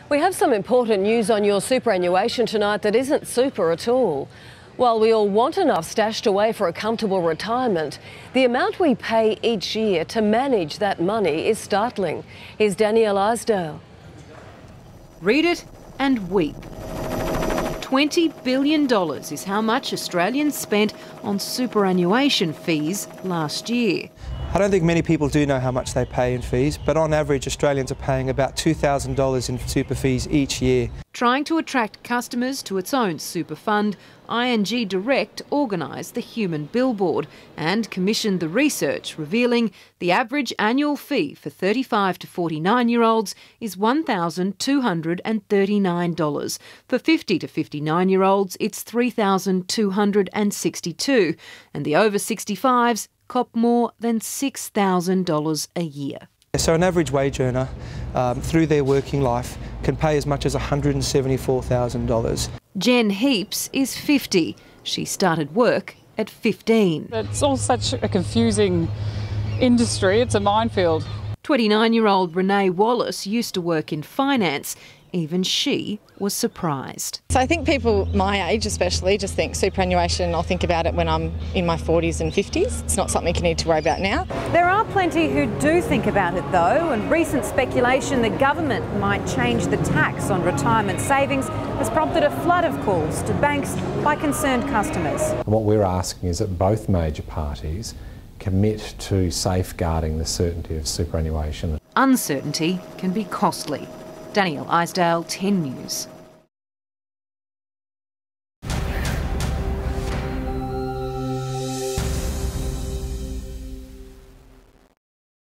We have some important news on your superannuation tonight that isn't super at all. While we all want enough stashed away for a comfortable retirement, the amount we pay each year to manage that money is startling. Here's Danielle Isdale. Read it and weep. $20 billion is how much Australians spent on superannuation fees last year. I don't think many people do know how much they pay in fees, but on average Australians are paying about $2,000 in super fees each year. Trying to attract customers to its own super fund, ING Direct organised the Human Billboard and commissioned the research revealing the average annual fee for 35 to 49-year-olds is $1,239. For 50 to 59-year-olds, it's $3,262, and the over 65s cop more than $6,000 a year. So an average wage earner through their working life can pay as much as $174,000. Jen Heaps is 50. She started work at 15. It's all such a confusing industry, it's a minefield. 29-year-old Renee Wallace used to work in finance. Even she was surprised. So I think people my age especially just think superannuation, I'll think about it when I'm in my 40s and 50s. It's not something you need to worry about now. There are plenty who do think about it though, and recent speculation the government might change the tax on retirement savings has prompted a flood of calls to banks by concerned customers. And what we're asking is that both major parties commit to safeguarding the certainty of superannuation. Uncertainty can be costly. Danielle Isdale, 10 News.